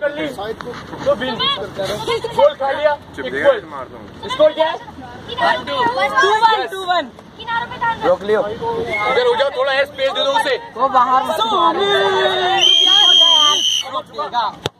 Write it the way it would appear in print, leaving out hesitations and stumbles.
कर ली तो बिल गोल खा लिया। स्कोर क्या है? 2-1। रोक लियो, इधर हो जाओ, थोड़ा स्पेस दे दो उसे, वो बाहर